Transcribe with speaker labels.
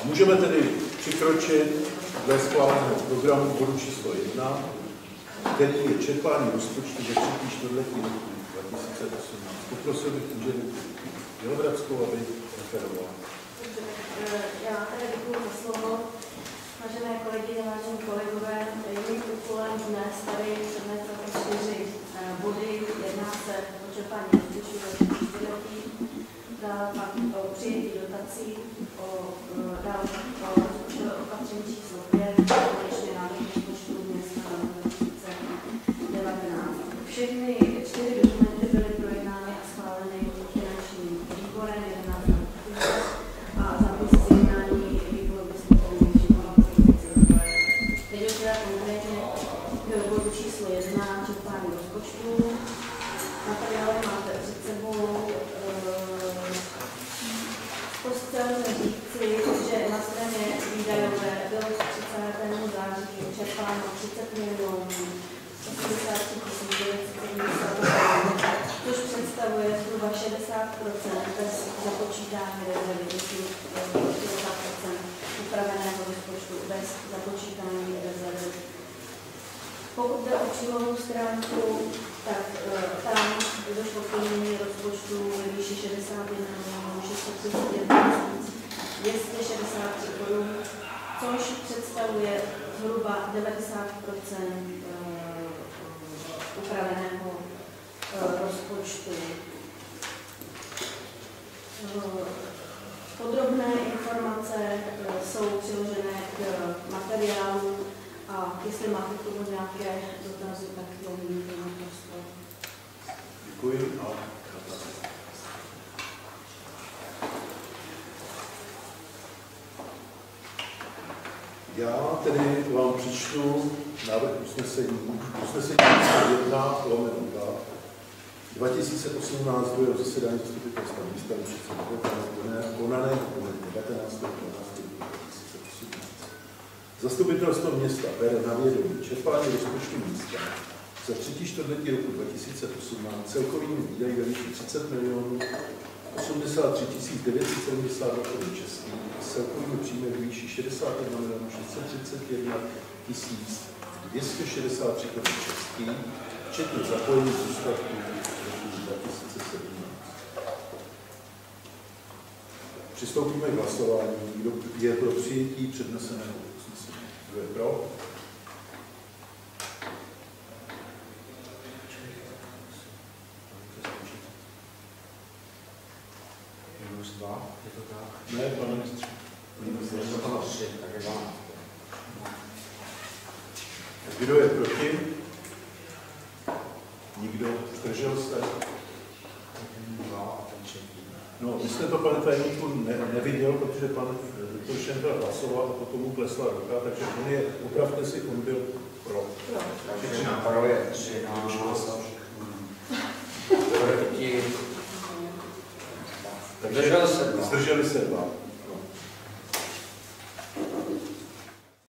Speaker 1: A můžeme tedy přikročit dle schváleného programu bodu číslo 1, který je čerpání rozpočtu ve třetí čtvrtletí roku 2018. Poprosil bych inženýrku Bělohradskou, aby referovala.
Speaker 2: Já tady děkuji za slovo. Vážené kolegyně, vážení kolegové, mým úkolem dnes tady přednést 4 body. Jedná se o čerpání rozpočtu ve třetí čtvrtletí, pak o přijetí dotací, dále o rozpočtové opatření číslo 5, konečně návrh rozpočtu města na 2019. Všechny 4 dokumenty byly projednány a schváleny finančním výborem 11. a zápis z jednání výboru bezpečnosti. Teď už teda konkrétně k bodu číslo 1, čerpání rozpočtu. Materiály máte před sebou. Chci říci, že na straně výdajové bylo 30. září čerpáno 30 milionů 83 970, což představuje zhruba 60% bez započítání rezervy, 60% upraveného rozpočtu bez započítání rezervy. Pokud jde o přílohu stránku, tak tam došlo k plnění rozpočtu ve výši 61 631 263 korun, což představuje zhruba 90% upraveného rozpočtu. Podrobné informace jsou přiložené k materiálu a jestli máte k tomu nějaké dotazy, tak to můžete na prostor.
Speaker 1: Děkuji. Já tedy vám přečtu návrh usnesení 1 2018 druhého zasedání zastupitelstva města Lužice konané 19. 12. 2018. Zastupitelstvo města bere na vědomí čerpání rozpočtu města za třetí čtvrtletí roku 2018 celkovými výdaji ve výši 30 milionů 83 972 korun českých a celkovými příjmy ve výši 61 milionů 631 263 korun českých, včetně zapojení zůstatku roku 2017. Přistoupíme k hlasování. Kdo je pro přijetí předneseného usnesení? Kdo je pro?
Speaker 3: Je to tak?
Speaker 1: Ne, pane ministře.
Speaker 3: Je to 3, tak je 12.
Speaker 1: Kdo je proti? Nikdo? Zdržel se?
Speaker 3: 2 a ten 3.
Speaker 1: No, vy jste to, pane tajemníku, neviděl, protože pan doktor Šendra hlasoval a potom mu klesla ruka, takže on je, opravdu si, on byl pro.
Speaker 3: Takže na pro je 3 a proti.
Speaker 1: Takže zdrželi se 2.